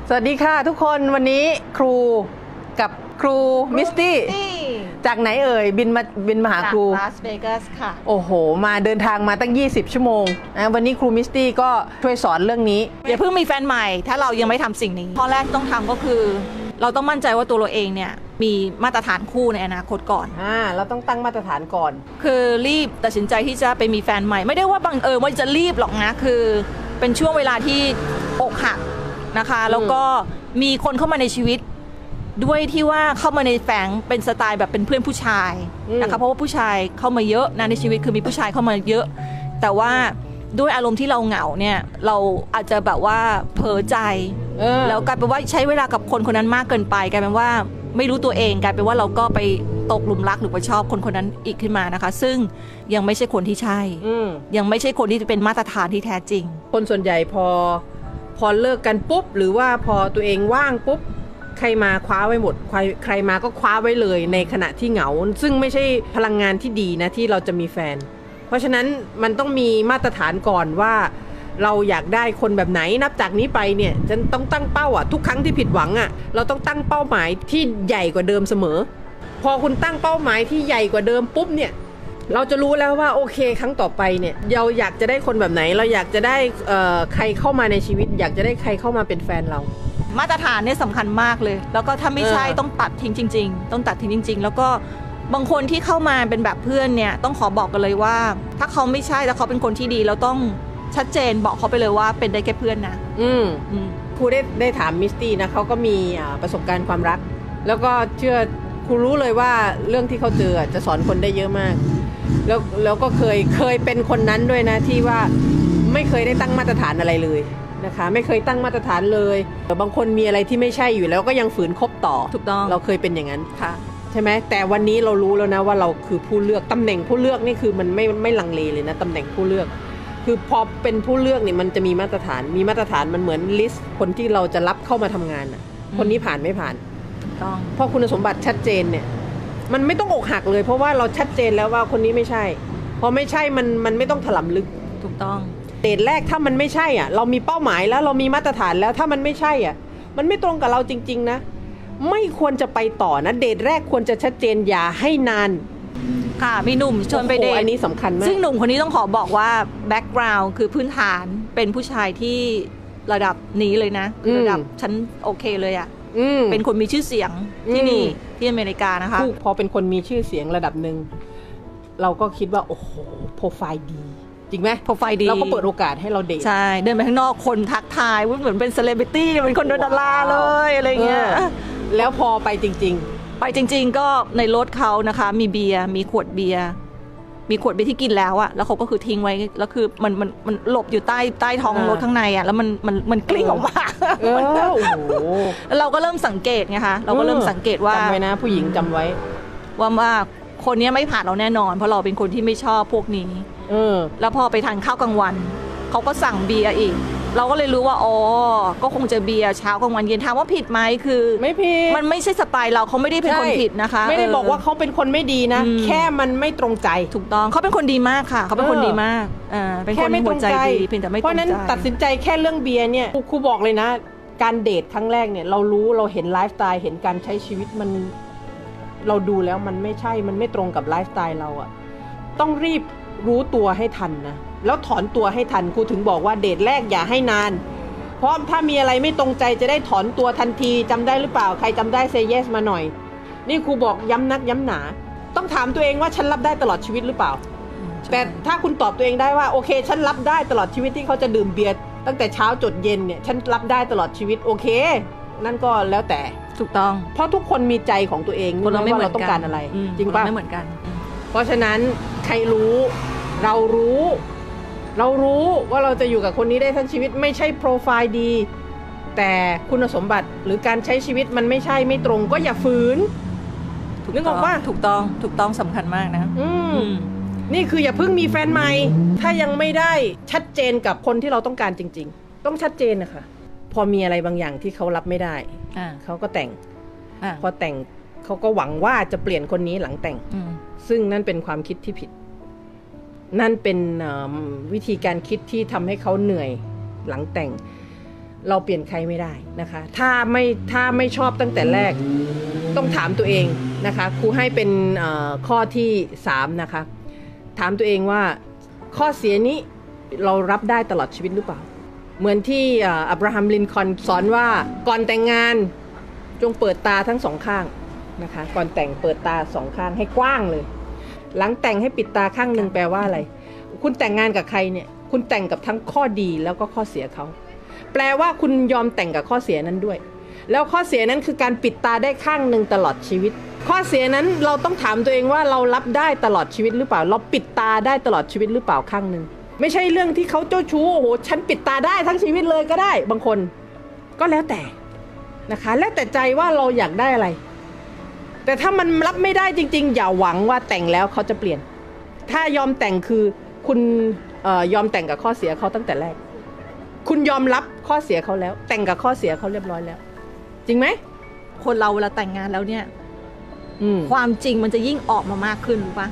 สวัสดีค่ะทุกคนวันนี้ครูกับครูมิสตี้จากไหนเอ่ยบินมาหาครูจากลาสเวกัสค่ะโอ้โหมาเดินทางมาตั้ง20ชั่วโมงนะวันนี้ครูมิสตี้ก็ช่วยสอนเรื่องนี้อย่าเพิ่งมีแฟนใหม่ถ้าเรายังไม่ทำสิ่งนี้ข้อแรกต้องทำก็คือเราต้องมั่นใจว่าตัวเราเองเนี่ยมีมาตรฐานคู่ในอนาคตก่อนเราต้องตั้งมาตรฐานก่อนคือรีบตัดสินใจที่จะไปมีแฟนใหม่ไม่ได้ว่าบังเอิญว่าจะรีบหรอกนะคือเป็นช่วงเวลาที่อกหักนะคะแล้วก็มีคนเข้ามาในชีวิตด้วยที่ว่าเข้ามาในแฝงเป็นสไตล์แบบเป็นเพื่อนผู้ชายนะคะเพราะว่าผู้ชายเข้ามาเยอะนะในชีวิตคือมีผู้ชายเข้ามาเยอะแต่ว่าด้วยอารมณ์ที่เราเหงาเนี่ยเราอาจจะแบบว่าเผลอใจแล้วกลายเป็นว่าใช้เวลากับคนคนนั้นมากเกินไปกลายเป็นว่าไม่รู้ตัวเองกลายเป็นว่าเราก็ไปตกหลุมรักหรือว่าชอบคนคนนั้นอีกขึ้นมานะคะซึ่งยังไม่ใช่คนที่ใช่ยังไม่ใช่คนที่จะเป็นมาตรฐานที่แท้จริงคนส่วนใหญ่พอเลิกกันปุ๊บหรือว่าพอตัวเองว่างปุ๊บใครมาคว้าไว้หมดใครมาก็คว้าไว้เลยในขณะที่เหงาซึ่งไม่ใช่พลังงานที่ดีนะที่เราจะมีแฟนเพราะฉะนั้นมันต้องมีมาตรฐานก่อนว่าเราอยากได้คนแบบไหนนับจากนี้ไปเนี่ยจะต้องตั้งเป้าทุกครั้งที่ผิดหวังเราต้องตั้งเป้าหมายที่ใหญ่กว่าเดิมเสมอพอคุณตั้งเป้าหมายที่ใหญ่กว่าเดิมปุ๊บเนี่ยเราจะรู้แล้วว่าโอเคครั้งต่อไปเนี่ยเราอยากจะได้คนแบบไหนเราอยากจะได้ใครเข้ามาในชีวิตอยากจะได้ใครเข้ามาเป็นแฟนเรามาตรฐานเนี่ยสำคัญมากเลยแล้วก็ถ้าไม่ใช่ต้องตัดทิ้งจริงๆต้องตัดทิ้งจริงๆแล้วก็บางคนที่เข้ามาเป็นแบบเพื่อนเนี่ยต้องขอบอกกันเลยว่าถ้าเขาไม่ใช่แล้วเขาเป็นคนที่ดีเราต้องชัดเจนบอกเขาไปเลยว่าเป็นได้แค่เพื่อนนะครูได้ถามมิสตี้นะเขาก็มีประสบการณ์ความรักแล้วก็เชื่อครูรู้เลยว่าเรื่องที่เขาเจอจะสอนคนได้เยอะมากแล้วก็เคยเป็นคนนั้นด้วยนะที่ว่าไม่เคยได้ตั้งมาตรฐานอะไรเลยนะคะไม่เคยตั้งมาตรฐานเลยบางคนมีอะไรที่ไม่ใช่อยู่แล้วก็ยังฝืนคบต่อถูกต้องเราเคยเป็นอย่างนั้นค่ะใช่ไหมแต่วันนี้เรารู้แล้วนะว่าเราคือผู้เลือกตำแหน่งผู้เลือกนี่คือมันไม่ลังเลเลยนะตำแหน่งผู้เลือกคือพอเป็นผู้เลือกเนี่ยมันจะมีมาตรฐานมันเหมือนลิสต์คนที่เราจะรับเข้ามาทำงานคนนี้ผ่านไม่ผ่านต้องพอคุณสมบัติชัดเจนเนี่ยมันไม่ต้องอกหักเลยเพราะว่าเราชัดเจนแล้วว่าคนนี้ไม่ใช่พอไม่ใช่มันไม่ต้องถลำลึกถูกต้องเดทแรกถ้ามันไม่ใช่เรามีเป้าหมายแล้วเรามีมาตรฐานแล้วถ้ามันไม่ใช่มันไม่ตรงกับเราจริงๆนะไม่ควรจะไปต่อนะเดทแรกควรจะชัดเจนอย่าให้นานค่ะมีหนุ่มชวนไปเดทอันนี้สำคัญมากซึ่งหนุ่มคนนี้ต้องขอบอกว่าแบ็กกราวด์คือพื้นฐานเป็นผู้ชายที่ระดับนี้เลยนะระดับฉันโอเคเลยเป็นคนมีชื่อเสียงที่นี่ที่อเมริกานะคะพอเป็นคนมีชื่อเสียงระดับหนึ่งเราก็คิดว่าโอ้โหโปรไฟล์ดีจริงไหมโปรไฟล์ดีเราก็เปิดโอกาสให้เราเดทใช่เดินไปข้างนอกคนทักทายว่าเหมือนเป็นเซเลบริตี้เป็นคนดาราเลยอะไรเงี้ยแล้วพอไปจริงๆก็ในรถเขานะคะมีเบียร์มีขวดเบียร์ที่กินแล้วแล้วเขาก็คือทิ้งไว้แล้วคือมันหลบอยู่ใต้ท้องรถข้างในแล้วมันกลิ้งออกมาเราก็เริ่มสังเกตไงคะเราก็เริ่มสังเกตว่าจำไว้นะผู้หญิงจำไว้ว่าคนนี้ไม่ผ่านเราแน่นอนเพราะเราเป็นคนที่ไม่ชอบพวกนี้แล้วพอไปทานข้าวกลางวันเขาก็สั่งเบียร์อีกเราก็เลยรู้ว่าก็คงจะเบียร์เช้ากลางวันเย็นถามว่าผิดไหมคือไม่ผิดมันไม่ใช่สไตล์เราเขาไม่ได้เป็นคนผิดนะคะไม่ได้บอกว่าเขาเป็นคนไม่ดีนะแค่มันไม่ตรงใจถูกต้องเขาเป็นคนดีมากค่ะเขาเป็นคนดีมากเป็นคนหัวใจดีเพียงแต่ไม่ตรงใจเพราะนั้นตัดสินใจแค่เรื่องเบียร์เนี่ยครูบอกเลยนะการเดทครั้งแรกเนี่ยเราเห็นไลฟ์สไตล์เห็นการใช้ชีวิตมันเราดูแล้วมันไม่ใช่มันไม่ตรงกับไลฟ์สไตล์เราต้องรีบรู้ตัวให้ทันนะแล้วถอนตัวให้ทันครูถึงบอกว่าเดทแรกอย่าให้นานเพราะถ้ามีอะไรไม่ตรงใจจะได้ถอนตัวทันทีจำได้หรือเปล่าใครจำได้ say yes มาหน่อยนี่ครูบอกย้ำนักย้ำหนาต้องถามตัวเองว่าฉันรับได้ตลอดชีวิตหรือเปล่าแต่ถ้าคุณตอบตัวเองได้ว่าโอเคฉันรับได้ตลอดชีวิตที่เขาจะดื่มเบียร์ตั้งแต่เช้าจดเย็นเนี่ยฉันรับได้ตลอดชีวิตโอเคนั่นก็แล้วแต่ถูกต้องเพราะทุกคนมีใจของตัวเองว่าเราต้องการอะไรจริงป่ะไม่เหมือนกันเพราะฉะนั้นใครรู้เรารู้ว่าเราจะอยู่กับคนนี้ได้ทั้งชีวิตไม่ใช่โปรไฟล์ดีแต่คุณสมบัติหรือการใช้ชีวิตมันไม่ใช่ไม่ตรงก็อย่าฝืนนึกออกว่าถูกต้องสำคัญมากนะนี่คืออย่าเพิ่งมีแฟนใหม่ถ้ายังไม่ได้ชัดเจนกับคนที่เราต้องการจริงๆต้องชัดเจนนะคะพอมีอะไรบางอย่างที่เขารับไม่ได้เขาก็แต่งพอแต่งเขาก็หวังว่าจะเปลี่ยนคนนี้หลังแต่งซึ่งนั่นเป็นความคิดที่ผิดนั่นเป็นวิธีการคิดที่ทำให้เขาเหนื่อยหลังแต่งเราเปลี่ยนใครไม่ได้นะคะถ้าไม่ชอบตั้งแต่แรกต้องถามตัวเองนะคะครูให้เป็นข้อที่3นะคะถามตัวเองว่าข้อเสียนี้เรารับได้ตลอดชีวิตหรือเปล่าเหมือนที่อับราฮัมลินคอล์นสอนว่าก่อนแต่งงานจงเปิดตาทั้งสองข้างนะคะก่อนแต่งเปิดตาสองข้างให้กว้างเลยหลังแต่งให้ปิดตาข้างหนึ่งแปลว่าอะไรคุณแต่งงานกับใครเนี่ยคุณแต่งกับทั้งข้อดีแล้วก็ข้อเสียเขาแปลว่าคุณยอมแต่งกับข้อเสียนั้นด้วยแล้วข้อเสียนั้นคือการปิดตาได้ข้างหนึ่งตลอดชีวิตข้อเสียนั้นเราต้องถามตัวเองว่าเรารับได้ตลอดชีวิตหรือเปล่าเราปิดตาได้ตลอดชีวิตหรือเปล่าข้างหนึ่งไม่ใช่เรื่องที่เขาเจ้าชู้โอ้โหฉันปิดตาได้ทั้งชีวิตเลยก็ได้บางคนก็แล้วแต่นะคะแล้วแต่ใจว่าเราอยากได้อะไรแต่ถ้ามันรับไม่ได้จริงๆอย่าหวังว่าแต่งแล้วเขาจะเปลี่ยนถ้ายอมแต่งคือคุณยอมแต่งกับข้อเสียเขาตั้งแต่แรกคุณยอมรับข้อเสียเขาแล้วแต่งกับข้อเสียเขาเรียบร้อยแล้วจริงไหมคนเราเวลาแต่งงานแล้วเนี่ยความจริงมันจะยิ่งออกมามากขึ้นรู้ปะ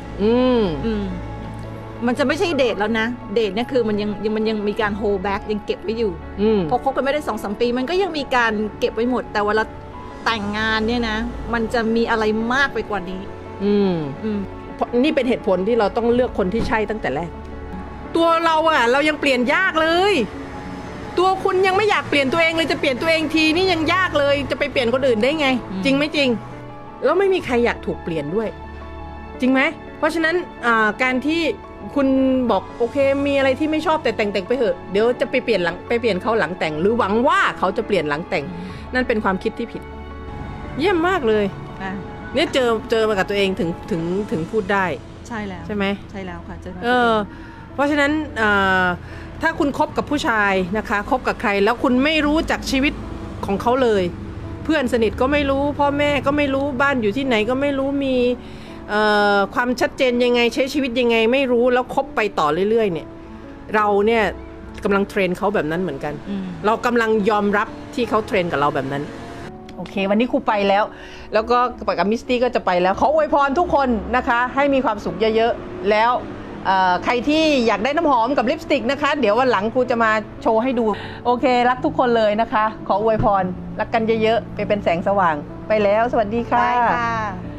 มันจะไม่ใช่เดทแล้วนะเดทเนี่ยคือมันยังมีการ hold back ยังเก็บไว้อยู่พอคบกันไม่ได้ 2-3 ปีมันก็ยังมีการเก็บไว้หมดแต่เวลาแต่งงานเนี่ยนะมันจะมีอะไรมากไปกว่านี้นี่เป็นเหตุผลที่เราต้องเลือกคนที่ใช่ตั้งแต่แรกตัวเราเรายังเปลี่ยนยากเลยตัวคุณยังไม่อยากเปลี่ยนตัวเองเลยจะเปลี่ยนตัวเองทีนี่ยังยากเลยจะไปเปลี่ยนคนอื่นได้ไงจริงไม่จริงแล้วไม่มีใครอยากถูกเปลี่ยนด้วยจริงไหมเพราะฉะนั้นการที่คุณบอกโอเคมีอะไรที่ไม่ชอบแต่แต่งไปเถอะเดี๋ยวจะไปเปลี่ยนเขาหลังแต่งหรือหวังว่าเขาจะเปลี่ยนหลังแต่งนั่นเป็นความคิดที่ผิดเยี่ยมมากเลยเนี่ยเจอมากับตัวเองถึงพูดได้ใช่แล้วใช่ไหมใช่แล้วค่ะเพราะฉะนั้นถ้าคุณคบกับผู้ชายนะคะคบกับใครแล้วคุณไม่รู้จักชีวิตของเขาเลยเพื่อนสนิทก็ไม่รู้พ่อแม่ก็ไม่รู้บ้านอยู่ที่ไหนก็ไม่รู้มีความชัดเจนยังไงใช้ชีวิตยังไงไม่รู้แล้วคบไปต่อเรื่อยๆเนี่ยเราเนี่ยกำลังเทรนเขาแบบนั้นเหมือนกันเรากำลังยอมรับที่เขาเทรนกับเราแบบนั้นโอเควันนี้ครูไปแล้วก็กับมิสตี้ก็จะไปแล้วขออวยพรทุกคนนะคะให้มีความสุขเยอะๆแล้วใครที่อยากได้น้ำหอมกับลิปสติกนะคะเดี๋ยววันหลังครูจะมาโชว์ให้ดูโอเครักทุกคนเลยนะคะขออวยพรรักกันเยอะๆไปเป็นแสงสว่างไปแล้วสวัสดีค่ะ